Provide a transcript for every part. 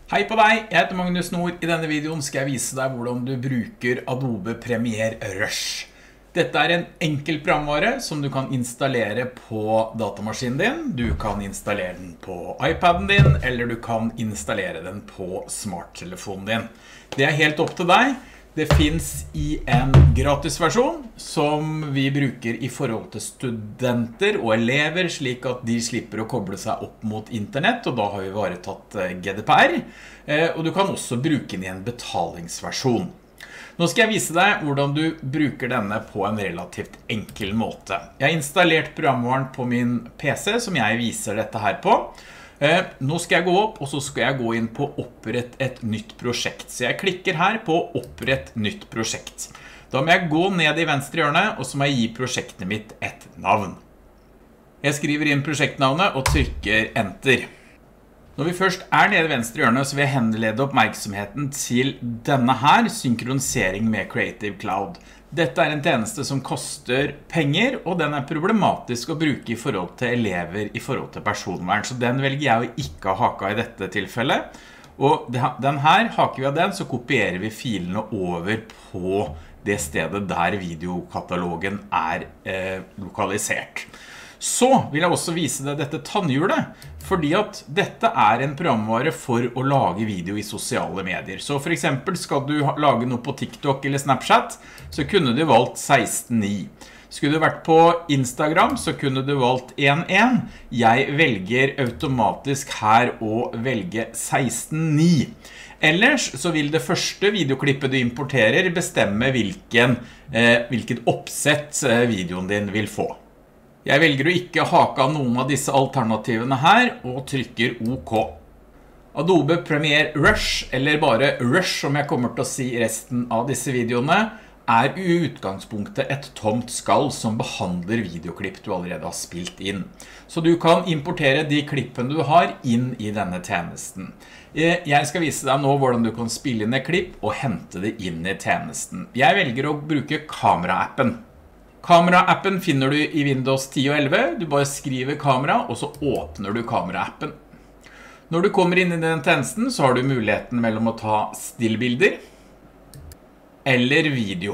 Hei på deg, jeg heter Magnus Nord. I denne videoen skal jeg vise deg hvordan du bruker Adobe Premiere Rush. Dette er en enkel programvare som du kan installere på datamaskinen din. Du kan installere den på iPaden din, eller du kan installere den på smarttelefonen din. Det er helt opp til deg. Det finns i en gratisversjon som vi bruker i forhold til studenter og elever, slik at de slipper å koble seg opp mot internett, og da har vi bare tatt GDPR. Og du kan også bruke den i en betalingsversjon. Nå skal jeg vise deg hvordan du bruker denne på en relativt enkel måte. Jeg har installert programvaren på min PC som jeg viser dette her på. Nå skal jeg gå opp, og så skal jeg gå inn på opprett et nytt prosjekt. Så jeg klikker her på opprett nytt prosjekt. Da må jeg gå ned i venstre hjørne, og så må jeg gi prosjektet mitt et navn. Jeg skriver inn prosjektnavnet og trykker enter. Når vi først er nede i venstre hjørne, så vil jeg henlede oppmerksomheten til denne her, synkronisering med Creative Cloud. Dette er en tjeneste som koster penger, og den er problematisk å bruke i forhold til elever, i forhold til personvern. Så den velger jeg å ikke ha haka i dette tilfellet. Og den her, haker vi av den, så kopierer vi filene over på det stedet der videokatalogen er lokalisert. Så vil jeg også vise deg dette tannhjulet, fordi at dette er en programvare for å lage video i sosiale medier. Så for eksempel skal du lage noe på TikTok eller Snapchat, så kunne du valgt 16:9. Skulle du vært på Instagram, så kunne du valgt 1:1. Jeg velger automatisk her å velge 16:9. Ellers så vil det første videoklippet du importerer bestemme hvilket oppsett videoen din vil få. Jeg velger å ikke hake av noen av disse alternativene her, og trykker OK. Adobe Premiere Rush, eller bare Rush som jeg kommer til å si resten av disse videoene, er i utgangspunktet et tomt skall som behandler videoklipp du allerede har spilt inn. Så du kan importere de klippene du har inn i denne tjenesten. Jeg skal vise deg nå hvordan du kan spille inn et klipp og hente det inn i tjenesten. Jeg velger å bruke kamera-appen. Kamera-appen finner du i Windows 10 og 11. Du bare skriver kamera, og så åpner du kamera-appen. Når du kommer inn i den tjenesten, så har du muligheten mellom å ta stillbilder eller video.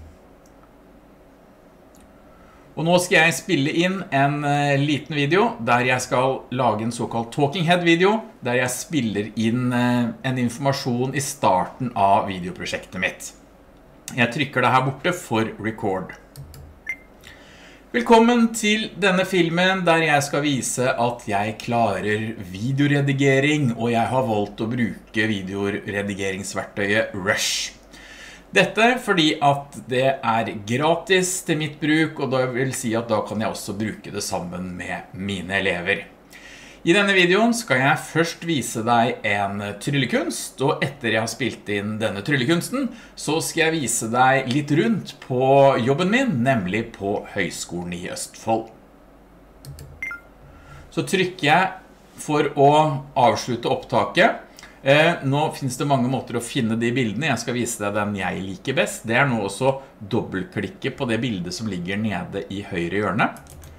Og nå skal jeg spille inn en liten video der jeg skal lage en såkalt talking head-video, der jeg spiller inn en informasjon i starten av videoprosjektet mitt. Jeg trykker det her borte for record. Velkommen til denne filmen der jeg skal vise at jeg klarer videoredigering, og jeg har valgt å bruke videoredigeringsverktøyet Rush. Dette fordi at det er gratis til mitt bruk, og det vil si at da kan jeg også bruke det sammen med mine elever. I denne videoen skal jeg først vise deg en tryllekunst, og etter jeg har spilt inn denne tryllekunsten, så skal jeg vise deg litt rundt på jobben min, nemlig på Høgskolen i Østfold. Så trykker jeg for å avslutte opptaket. Nå finnes det mange måter å finne de bildene. Jeg skal vise deg den jeg liker best. Det er nå også å dobbeltklikke på det bildet som ligger nede i høyre hjørne.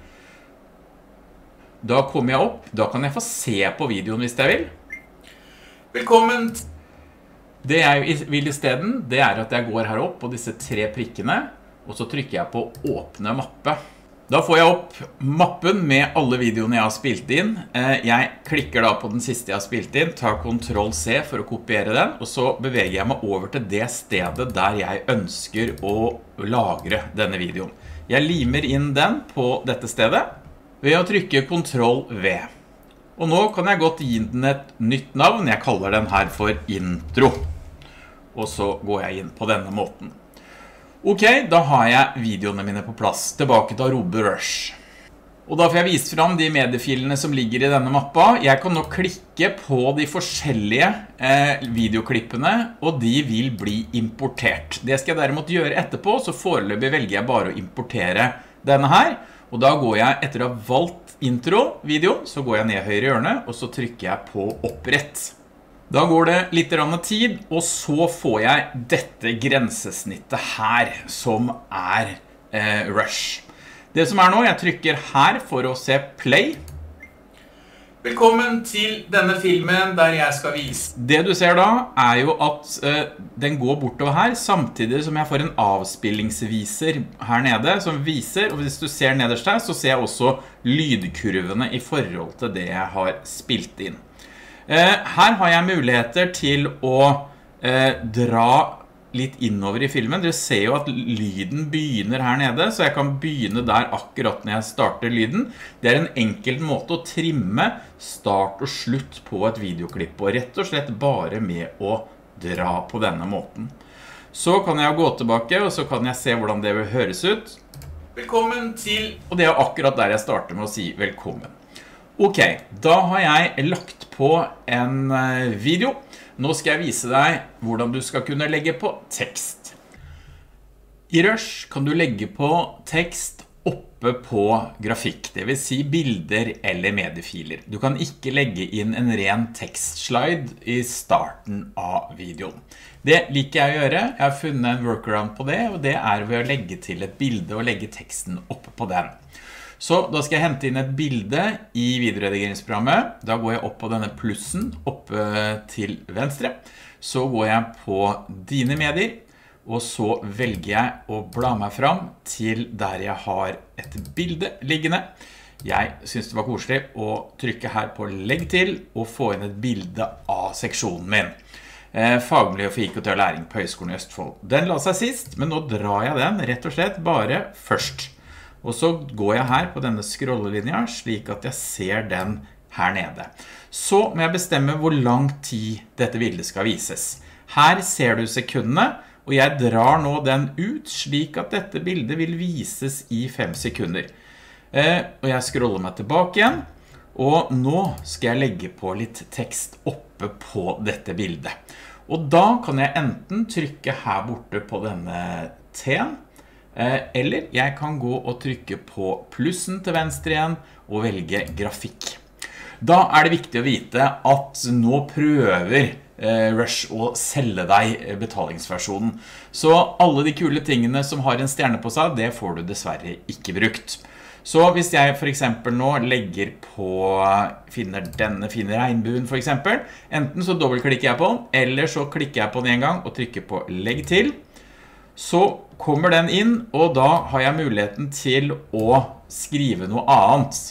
Da kommer jeg opp, da kan jeg få se på videoen hvis jeg vil. Velkommen! Det jeg vil i stedet, det er at jeg går her opp på disse 3 prikkene, og så trykker jeg på åpne mappe. Da får jeg opp mappen med alle videoene jeg har spilt inn. Jeg klikker da på den siste jeg har spilt inn, tar Ctrl+C for å kopiere den, og så beveger jeg meg over til det stedet der jeg ønsker å lagre denne videoen. Jeg limer inn den på dette stedet ved å trykke Ctrl+V. Og nå kan jeg godt gi den et nytt navn. Jeg kaller den her for intro. Og så går jeg inn på denne måten. Ok, da har jeg videoene mine på plass. Tilbake til Adobe Rush. Og da får jeg vist fram de mediefilene som ligger i denne mappa. Jeg kan nå klikke på de forskjellige videoklippene, og de vil bli importert. Det skal jeg derimot gjøre etterpå, så foreløpig velger jeg bare å importere denne her. Og da går jeg, etter å ha valgt intro-videoen, så går jeg ned i høyre hjørne, og så trykker jeg på opprett. Da går det litt tid, og så får jeg dette grensesnittet her, som er Rush. Det som er nå, jeg trykker her for å se play. Velkommen til denne filmen der jeg skal vise. Det du ser da jo at den går bortover her, samtidig som jeg får en avspillingsviser her nede som viser, og hvis du ser nederst her, så ser jeg også lydkurvene i forhold til det jeg har spilt inn. Her har jeg muligheter til å dra litt innover i filmen. Dere ser jo at lyden begynner her nede, så jeg kan begynne der akkurat når jeg starter lyden. Det en enkel måte å trimme start og slutt på et videoklipp på, rett og slett bare med å dra på denne måten. Så kan jeg gå tilbake, og så kan jeg se hvordan det vil høres ut. Velkommen til... Og det akkurat der jeg starter med å si velkommen. Ok, da har jeg lagt på en video. Nå skal jeg vise deg hvordan du skal kunne legge på tekst. I Rush kan du legge på tekst oppe på grafikk, det vil si bilder eller mediefiler. Du kan ikke legge inn en ren tekstslide i starten av videoen. Det liker jeg å gjøre. Jeg har funnet en workaround på det, og det ved å legge til et bilde og legge teksten oppe på den. Så da skal jeg hente inn et bilde i videoredigeringsprogrammet. Da går jeg opp på denne plussen oppe til venstre. Så går jeg på dine medier, og så velger jeg å bla meg fram til der jeg har et bilde liggende. Jeg synes det var koselig å trykke her på legg til og få inn et bilde av seksjonen min. Fagmiljø for IKT og læring på Høgskolen i Østfold. Den la seg sist, men nå drar jeg den rett og slett bare først. Og så går jeg her på denne scrollelinja slik at jeg ser den her nede. Så må jeg bestemme hvor lang tid dette bildet skal vises. Her ser du sekundene, og jeg drar nå den ut slik at dette bildet vil vises i 5 sekunder. Og jeg scroller meg tilbake igjen, og nå skal jeg legge på litt tekst oppe på dette bildet. Og da kan jeg enten trykke her borte på denne T-en, eller jeg kan gå og trykke på plussen til venstre igjen og velge grafikk. Da det viktig å vite at nå prøver Rush å selge deg betalingsversjonen. Så alle de kule tingene som har en stjerne på seg, det får du dessverre ikke brukt. Så hvis jeg for eksempel nå legger på, finner denne fine regnbuen for eksempel, enten så dobbeltklikker jeg på den, eller så klikker jeg på den en gang og trykker på legg til. Så kommer den inn, og da har jeg muligheten til å skrive noe annet.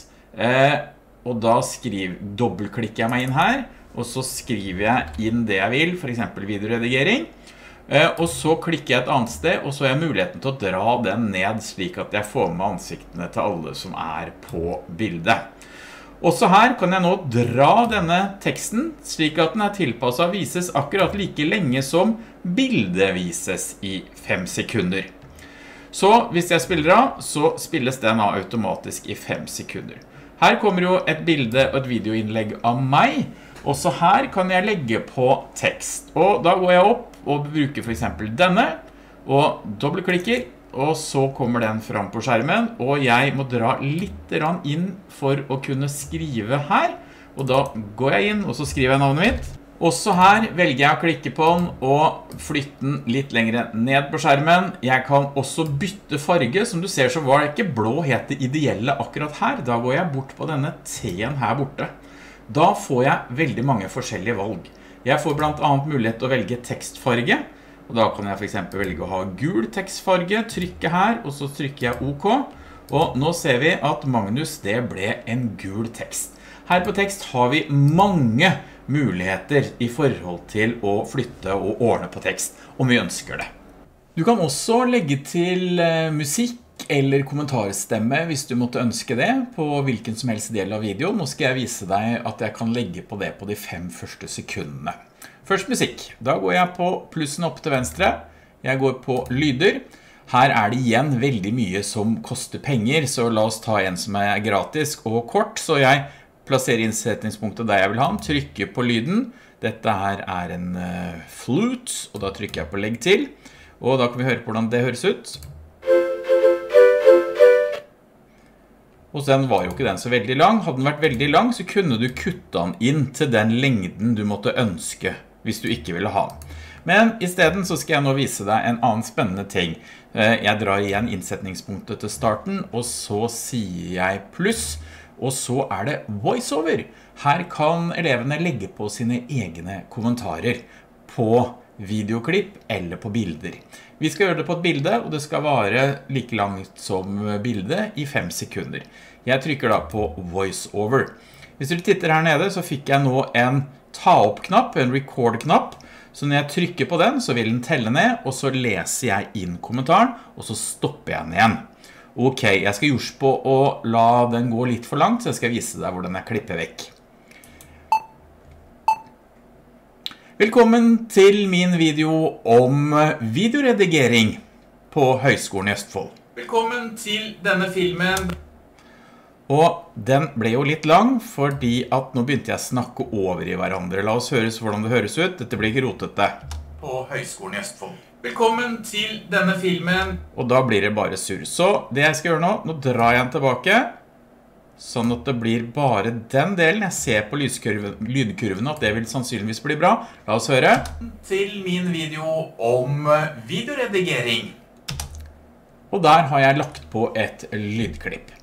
Og da dobbeltklikker jeg meg inn her, og så skriver jeg inn det jeg vil, for eksempel videoredigering. Og så klikker jeg et annet sted, og så har jeg muligheten til å dra den ned slik at jeg får med ansiktene til alle som på bildet. Også her kan jeg nå dra denne teksten slik at den tilpasset å vises akkurat like lenge som bildet vises i 5 sekunder. Så hvis jeg spiller av, så spilles den av automatisk i 5 sekunder. Her kommer jo et bilde og et videoinnlegg av meg. Også her kan jeg legge på tekst. Og da går jeg opp og bruker for eksempel denne, og dobbeltklikker. Og så kommer den fram på skjermen, og jeg må dra litt inn for å kunne skrive her. Og da går jeg inn, og så skriver jeg navnet mitt. Også her velger jeg å klikke på den og flytte den litt lenger ned på skjermen. Jeg kan også bytte farge. Som du ser så var det ikke blå helt det ideelle akkurat her. Da går jeg bort på denne T-en her borte. Da får jeg veldig mange forskjellige valg. Jeg får blant annet mulighet til å velge tekstfarge. Og da kan jeg for eksempel velge å ha gul tekstfarge, trykke her, og så trykker jeg OK. Og nå ser vi at Magnus, det ble en gul tekst. Her på tekst har vi mange muligheter i forhold til å flytte og ordne på tekst, om vi ønsker det. Du kan også legge til musikk eller kommentarstemme hvis du måtte ønske det på hvilken som helst del av videoen. Nå skal jeg vise deg at jeg kan legge på det på de 5 første sekundene. Først musikk. Da går jeg på plussen opp til venstre. Jeg går på lyder. Her det igjen veldig mye som koster penger, så la oss ta en som gratis og kort. Så jeg plasserer innsetningspunktet der jeg vil ha den, trykker på lyden. Dette her en flute, og da trykker jeg på legg til. Og da kan vi høre på hvordan det høres ut. Og den var jo ikke den så veldig lang. Hadde den vært veldig lang, så kunne du kutte den inn til den lengden du måtte ønske, hvis du ikke ville ha den. Men i stedet så skal jeg nå vise deg en annen spennende ting. Jeg drar igjen innsetningspunktet til starten, og så sier jeg pluss, og så det voiceover. Her kan elevene legge på sine egne kommentarer på videoklipp eller på bilder. Vi skal gjøre det på et bilde, og det skal vare like langt som bildet i 5 sekunder. Jeg trykker da på VoiceOver. Hvis du titter her nede, så fikk jeg nå en ta-opp-knapp, en record-knapp. Så når jeg trykker på den, så vil den telle ned, og så leser jeg inn kommentaren, og så stopper jeg den igjen. Ok, jeg skal gjøre på å la den gå litt for langt, så jeg skal vise deg hvordan jeg klipper vekk. Velkommen til min video om videoredigering på Høgskolen i Østfold. Velkommen til denne filmen. Og den ble jo litt lang, fordi at nå begynte jeg å snakke over i hverandre. La oss høre hvordan det høres ut. Dette blir ikke rotete. På Høgskolen i Østfold. Velkommen til denne filmen. Og da blir det bare surr. Så det jeg skal gjøre nå drar jeg den tilbake, sånn at det blir bare den delen. Jeg ser på lydkurven at det vil sannsynligvis bli bra. La oss høre. Til min video om videoredigering. Og der har jeg lagt på et lydklipp.